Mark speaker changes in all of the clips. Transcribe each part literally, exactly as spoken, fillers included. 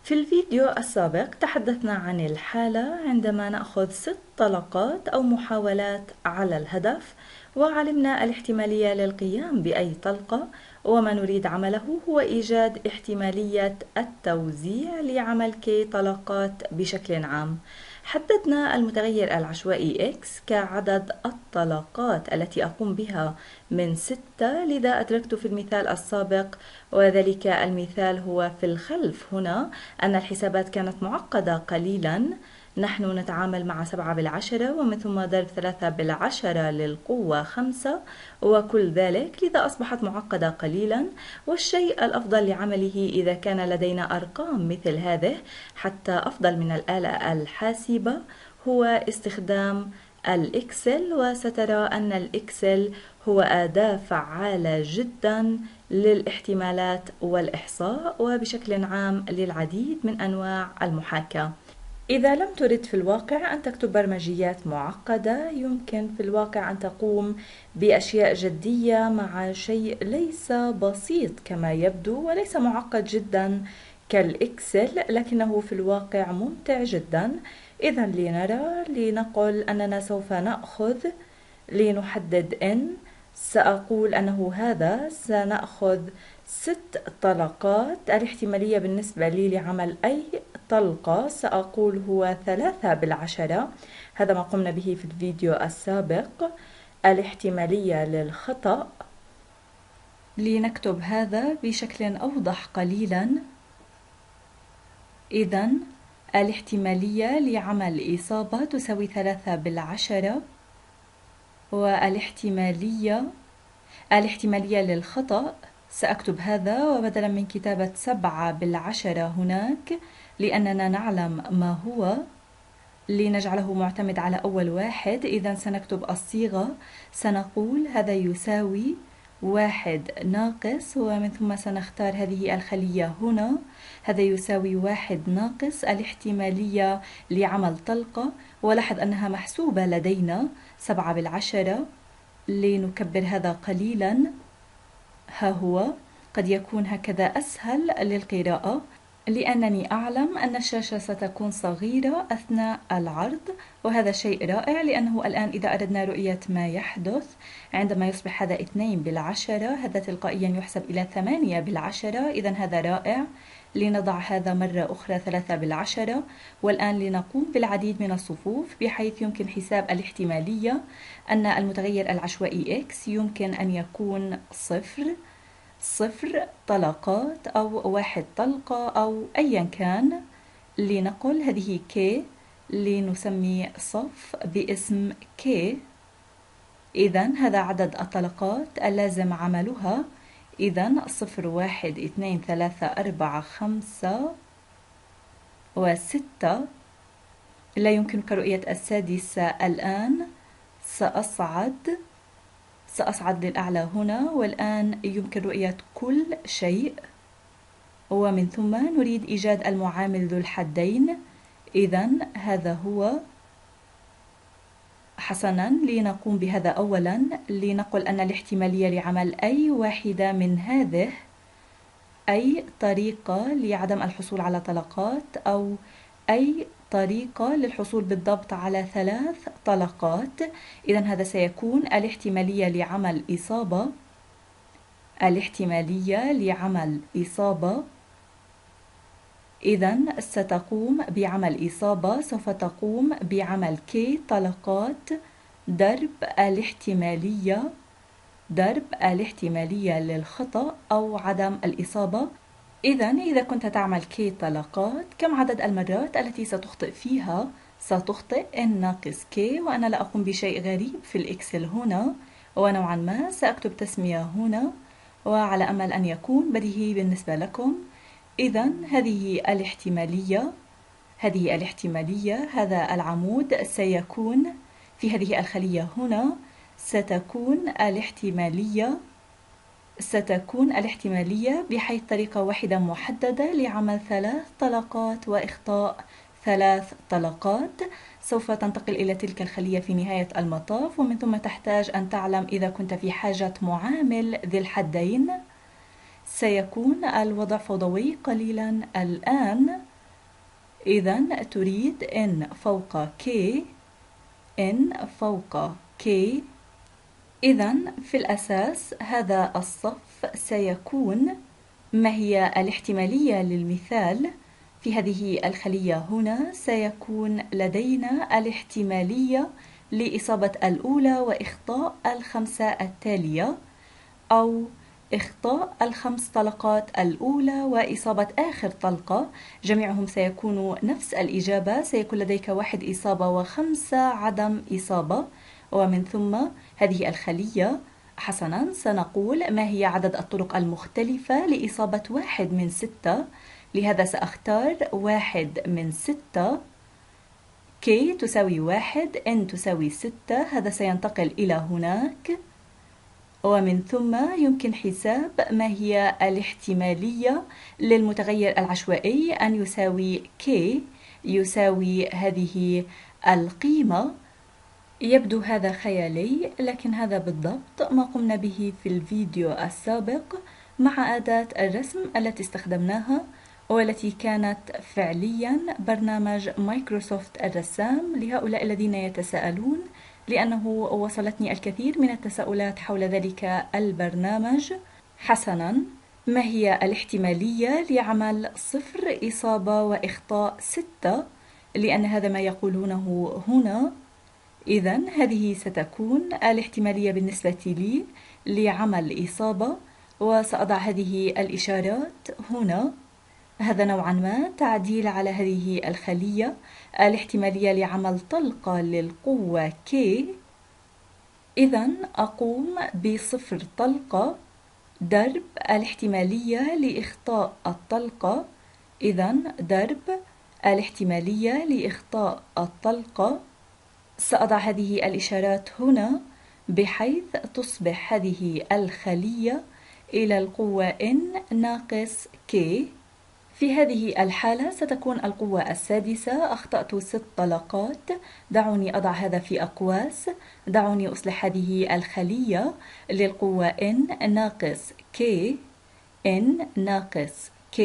Speaker 1: في الفيديو السابق تحدثنا عن الحالة عندما نأخذ ست طلقات أو محاولات على الهدف، وعلمنا الاحتمالية للقيام بأي طلقة، وما نريد عمله هو إيجاد احتمالية التوزيع لعمل كي طلقات بشكل عام. حددنا المتغير العشوائي X كعدد الطلقات التي أقوم بها من ستة، لذا أدركت في المثال السابق وذلك المثال هو في الخلف هنا أن الحسابات كانت معقدة قليلا. نحن نتعامل مع سبعة بالعشرة ومن ثم ضرب ثلاثة بالعشرة للقوة خمسة وكل ذلك، لذا أصبحت معقدة قليلا. والشيء الأفضل لعمله إذا كان لدينا أرقام مثل هذه حتى أفضل من الآلة الحاسبة هو استخدام الإكسل، وسترى أن الإكسل هو أداة فعالة جدا للاحتمالات والإحصاء وبشكل عام للعديد من أنواع المحاكاة. إذا لم ترد في الواقع أن تكتب برمجيات معقدة، يمكن في الواقع أن تقوم بأشياء جدية مع شيء ليس بسيط كما يبدو وليس معقد جدا كالإكسل، لكنه في الواقع ممتع جدا. إذا لنرى، لنقل أننا سوف نأخذ لنحدد N، سأقول أنه هذا سنأخذ ست طلقات. الاحتمالية بالنسبة لي لعمل أي طلقة سأقول هو ثلاثة بالعشرة، هذا ما قمنا به في الفيديو السابق. الاحتمالية للخطأ لنكتب هذا بشكل أوضح قليلا. إذن الاحتمالية لعمل إصابة تساوي ثلاثة بالعشرة، والاحتمالية الاحتمالية للخطأ سأكتب هذا، وبدلا من كتابة سبعة بالعشرة هناك لأننا نعلم ما هو لنجعله معتمد على أول واحد، إذا سنكتب الصيغة، سنقول هذا يساوي واحد ناقص، ومن ثم سنختار هذه الخلية هنا، هذا يساوي واحد ناقص الاحتمالية لعمل طلقة، ولاحظ أنها محسوبة لدينا سبعة بالعشرة. لنكبر هذا قليلا، ها هو قد يكون هكذا أسهل للقراءة لأنني أعلم أن الشاشة ستكون صغيرة أثناء العرض، وهذا شيء رائع لأنه الآن إذا أردنا رؤية ما يحدث عندما يصبح هذا اثنين بالعشرة، هذا تلقائيا يحسب إلى ثمانية بالعشرة، إذا هذا رائع. لنضع هذا مرة أخرى ثلاثة بالعشرة، والآن لنقوم بالعديد من الصفوف بحيث يمكن حساب الاحتمالية أن المتغير العشوائي X يمكن أن يكون صفر، صفر طلقات أو واحد طلقة أو أيا كان. لنقل هذه K، لنسمي صف باسم K. إذن هذا عدد الطلقات اللازم عملها. إذن صفر واحد اثنين ثلاثة أربعة خمسة وستة. لا يمكنك رؤية السادسة الآن، سأصعد سأصعد للأعلى هنا، والآن يمكن رؤية كل شيء. ومن ثم نريد إيجاد المعامل ذو الحدين، إذن هذا هو. حسنا، لنقوم بهذا أولا. لنقل أن الاحتمالية لعمل أي واحدة من هذه، أي طريقة لعدم الحصول على طلقات أو أي طريقة للحصول بالضبط على ثلاث طلقات، إذن هذا سيكون الاحتمالية لعمل إصابة. الاحتمالية لعمل إصابة إذن ستقوم بعمل إصابة، سوف تقوم بعمل كي طلقات ضرب الاحتمالية ضرب الاحتمالية للخطأ أو عدم الإصابة. إذن إذا كنت تعمل كي طلقات، كم عدد المرات التي ستخطئ فيها؟ ستخطئ N ناقص K، وأنا لا أقوم بشيء غريب في الإكسل هنا، ونوعا ما سأكتب تسمية هنا وعلى أمل أن يكون بديهي بالنسبة لكم. إذن هذه الاحتمالية هذه الاحتمالية هذا العمود سيكون في هذه الخلية هنا، ستكون الاحتمالية ستكون الاحتمالية بحيث طريقة واحدة محددة لعمل ثلاث طلقات وإخطاء ثلاث طلقات. سوف تنتقل إلى تلك الخلية في نهاية المطاف، ومن ثم تحتاج أن تعلم إذا كنت في حاجة معامل ذي الحدين. سيكون الوضع فوضوي قليلا الآن. إذن تريد n فوق k، n فوق k. إذن في الأساس هذا الصف سيكون، ما هي الاحتمالية للمثال؟ في هذه الخلية هنا سيكون لدينا الاحتمالية لإصابة الأولى وإخطاء الخمسة التالية، أو إخطاء الخمس طلقات الأولى وإصابة آخر طلقة، جميعهم سيكون نفس الإجابة، سيكون لديك واحد إصابة وخمسة عدم إصابة. ومن ثم هذه الخلية، حسنا سنقول ما هي عدد الطرق المختلفة لإصابة واحد من ستة، لهذا سأختار واحد من ستة. k تساوي واحد، n تساوي ستة، هذا سينتقل إلى هناك. ومن ثم يمكن حساب ما هي الاحتمالية للمتغير العشوائي أن يساوي k، يساوي هذه القيمة. يبدو هذا خيالي، لكن هذا بالضبط ما قمنا به في الفيديو السابق مع أداة الرسم التي استخدمناها، والتي كانت فعليا برنامج مايكروسوفت الرسام. لهؤلاء الذين يتساءلون، لأنه وصلتني الكثير من التساؤلات حول ذلك البرنامج. حسنا، ما هي الاحتمالية لعمل صفر إصابة وإخطاء ستة؟ لأن هذا ما يقولونه هنا. إذن هذه ستكون الاحتمالية بالنسبة لي لعمل إصابة، وسأضع هذه الإشارات هنا. هذا نوعا ما تعديل على هذه الخلية. الاحتمالية لعمل طلقة للقوة K، إذن أقوم بصفر طلقة ضرب الاحتمالية لإخطاء الطلقة، إذن ضرب الاحتمالية لإخطاء الطلقة. سأضع هذه الإشارات هنا بحيث تصبح هذه الخلية إلى القوة n ناقص k. في هذه الحالة ستكون القوة السادسة. أخطأت ست طلقات، دعوني أضع هذا في أقواس، دعوني أصلح هذه الخلية للقوة n ناقص k، n ناقص k.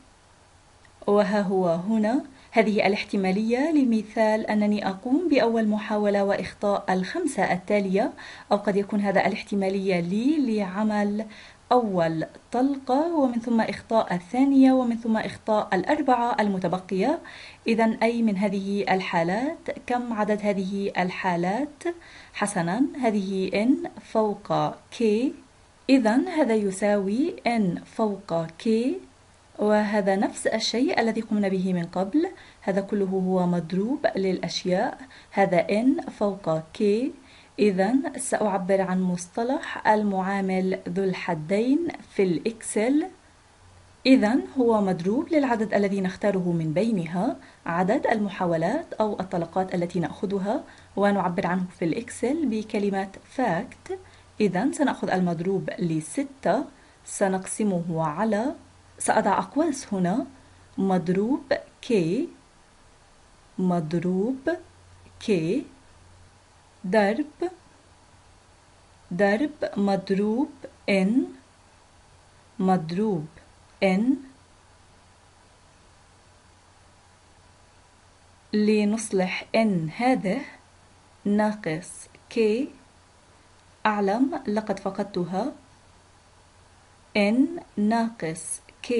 Speaker 1: وها هو هنا هذه الاحتمالية لمثال أنني أقوم بأول محاولة وإخطاء الخمسة التالية، أو قد يكون هذا الاحتمالية لي لعمل أول طلقة ومن ثم إخطاء الثانية ومن ثم إخطاء الأربعة المتبقية. إذن أي من هذه الحالات؟ كم عدد هذه الحالات؟ حسنا، هذه n فوق k، إذن هذا يساوي n فوق k. وهذا نفس الشيء الذي قمنا به من قبل، هذا كله هو مضروب للأشياء، هذا n فوق k. إذن سأعبر عن مصطلح المعامل ذو الحدين في الإكسل. إذن هو مضروب للعدد الذي نختاره من بينها، عدد المحاولات أو الطلقات التي نأخذها، ونعبر عنه في الإكسل بكلمة fact. إذن سنأخذ المضروب لستة، سنقسمه على، سأضع أقواس هنا، مضروب k مضروب k ضرب ضرب مضروب n مضروب n. لنصلح n هذه ناقص k، أعلم لقد فقدتها، n ناقص k.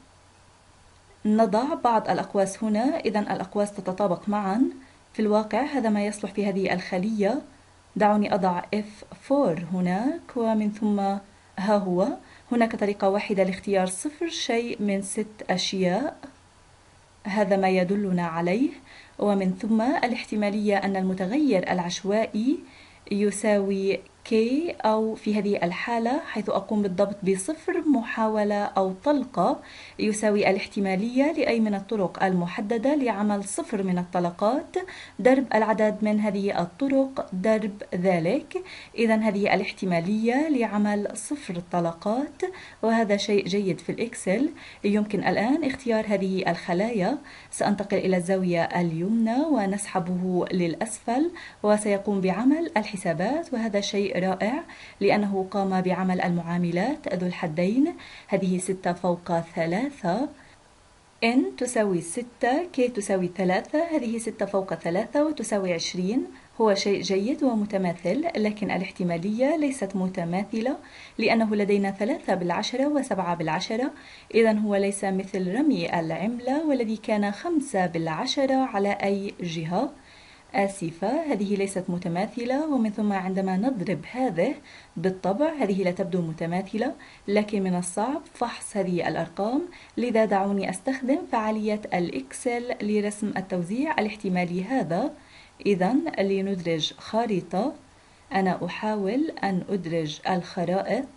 Speaker 1: نضع بعض الأقواس هنا، إذن الأقواس تتطابق معا. في الواقع هذا ما يصلح في هذه الخلية. دعوني أضع إف فور هناك، ومن ثم ها هو هناك طريقة واحدة لاختيار صفر شيء من ست أشياء، هذا ما يدلنا عليه. ومن ثم الاحتمالية أن المتغير العشوائي يساوي k، أو في هذه الحالة حيث أقوم بالضبط بصفر محاولة أو طلقة يساوي الاحتمالية لأي من الطرق المحددة لعمل صفر من الطلقات ضرب العدد من هذه الطرق ضرب ذلك. إذن هذه الاحتمالية لعمل صفر طلقات، وهذا شيء جيد في الإكسل. يمكن الآن اختيار هذه الخلايا، سأنتقل إلى الزاوية اليمنى ونسحبه للأسفل وسيقوم بعمل الحسابات، وهذا شيء رائع لأنه قام بعمل المعاملات ذو الحدين. هذه ستة فوق ثلاثة، n تساوي ستة، k تساوي ثلاثة، هذه ستة فوق ثلاثة وتساوي عشرين. هو شيء جيد ومتماثل، لكن الاحتمالية ليست متماثلة لأنه لدينا ثلاثة بالعشرة وسبعة بالعشرة، إذن هو ليس مثل رمي العملة والذي كان خمسة بالعشرة على أي جهة. آسفة، هذه ليست متماثلة، ومن ثم عندما نضرب هذه بالطبع هذه لا تبدو متماثلة، لكن من الصعب فحص هذه الأرقام، لذا دعوني أستخدم فعالية الإكسل لرسم التوزيع الاحتمالي هذا. إذن لندرج خريطة، أنا أحاول أن أدرج الخرائط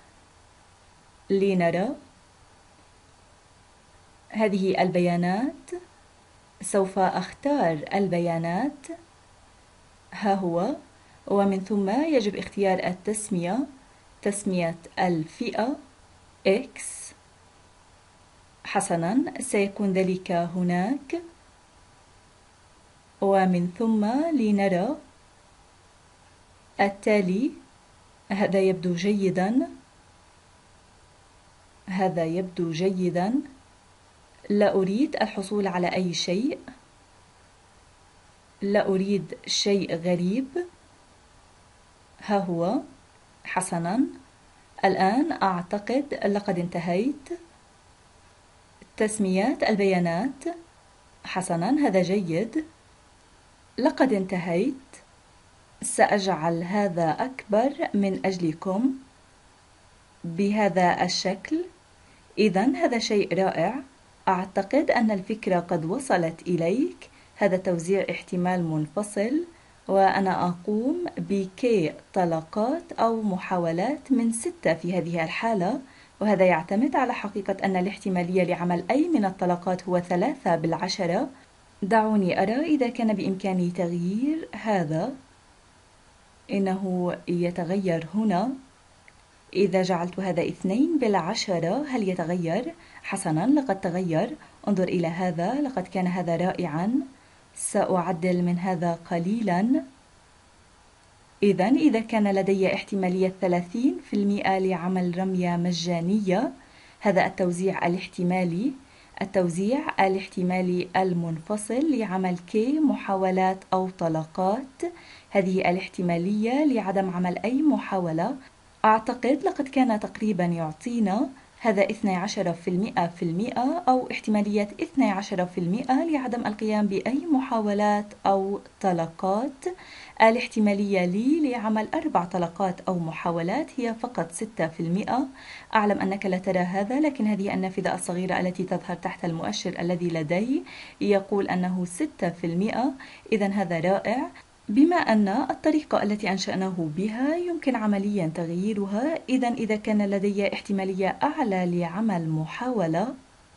Speaker 1: لنرى هذه البيانات. سوف أختار البيانات، ها هو، ومن ثم يجب اختيار التسمية، تسمية الفئة X. حسناً، سيكون ذلك هناك، ومن ثم لنرى التالي. هذا يبدو جيداً، هذا يبدو جيداً. لا أريد الحصول على أي شيء، لا أريد شيء غريب. ها هو، حسناً. الآن أعتقد لقد انتهيت. تسميات البيانات، حسناً، هذا جيد. لقد انتهيت. سأجعل هذا أكبر من أجلكم بهذا الشكل. إذن هذا شيء رائع. أعتقد أن الفكرة قد وصلت إليك. هذا توزيع احتمال منفصل، وأنا أقوم بكي طلقات أو محاولات من ستة في هذه الحالة، وهذا يعتمد على حقيقة أن الاحتمالية لعمل أي من الطلقات هو ثلاثة بالعشرة. دعوني أرى إذا كان بإمكاني تغيير هذا. إنه يتغير هنا. إذا جعلت هذا اثنين بالعشرة هل يتغير؟ حسناً، لقد تغير. انظر إلى هذا، لقد كان هذا رائعاً. سأعدل من هذا قليلاً. إذن إذا كان لدي احتمالية ثلاثين في المئة لعمل رمية مجانية، هذا التوزيع الاحتمالي، التوزيع الاحتمالي المنفصل لعمل كي محاولات أو طلقات، هذه الاحتمالية لعدم عمل أي محاولة. أعتقد لقد كان تقريبا يعطينا هذا اثني عشر في المئة في المئة أو احتمالية اثني عشر في المئة لعدم القيام بأي محاولات أو طلقات. الاحتمالية لي لعمل أربع طلقات أو محاولات هي فقط ستة في المئة. أعلم أنك لا ترى هذا، لكن هذه النافذة الصغيرة التي تظهر تحت المؤشر الذي لدي يقول أنه ستة في المئة. إذن هذا رائع. بما أن الطريقة التي أنشأناه بها يمكن عمليا تغييرها، إذن إذا كان لدي احتمالية أعلى لعمل محاولة،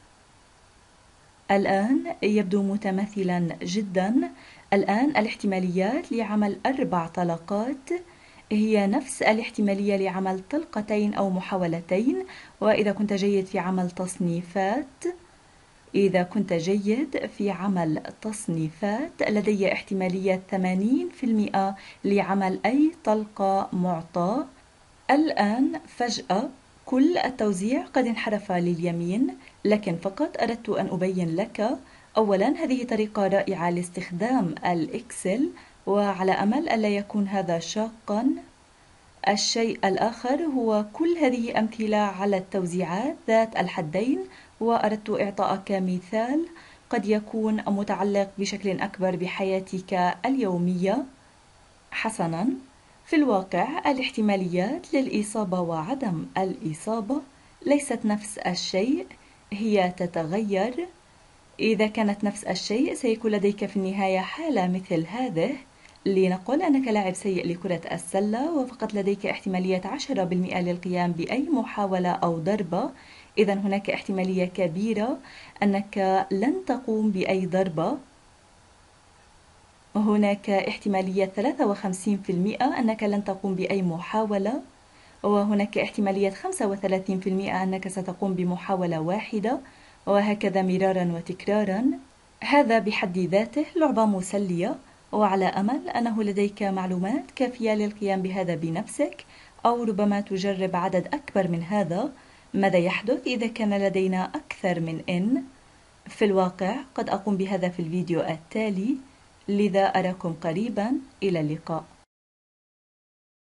Speaker 1: الآن يبدو متماثلا جدا. الآن الاحتماليات لعمل أربع طلقات هي نفس الاحتمالية لعمل طلقتين أو محاولتين. وإذا كنت جيد في عمل تصنيفات، إذا كنت جيد في عمل تصنيفات لدي احتمالية ثمانين في المئة لعمل أي طلقة معطاة. الآن فجأة كل التوزيع قد انحرف لليمين، لكن فقط أردت أن أبين لك. أولا، هذه طريقة رائعة لاستخدام الإكسل، وعلى أمل ألا يكون هذا شاقا. الشيء الآخر هو كل هذه أمثلة على التوزيعات ذات الحدين، وأردت إعطائك مثال قد يكون متعلق بشكل أكبر بحياتك اليومية. حسناً، في الواقع الاحتماليات للإصابة وعدم الإصابة ليست نفس الشيء، هي تتغير. إذا كانت نفس الشيء سيكون لديك في النهاية حالة مثل هذه. لنقل أنك لاعب سيء لكرة السلة وفقط لديك احتمالية عشرة بالمئة للقيام بأي محاولة أو ضربة، إذن هناك احتمالية كبيرة أنك لن تقوم بأي ضربة. هناك احتمالية ثلاثة وخمسين في المئة أنك لن تقوم بأي محاولة، وهناك احتمالية خمسة وثلاثين في المئة أنك ستقوم بمحاولة واحدة، وهكذا مرارا وتكرارا. هذا بحد ذاته لعبة مسلية، وعلى أمل أنه لديك معلومات كافية للقيام بهذا بنفسك، أو ربما تجرب عدد أكبر من هذا. ماذا يحدث إذا كان لدينا أكثر من N؟ في الواقع قد أقوم بهذا في الفيديو التالي، لذا أراكم قريبا. إلى اللقاء.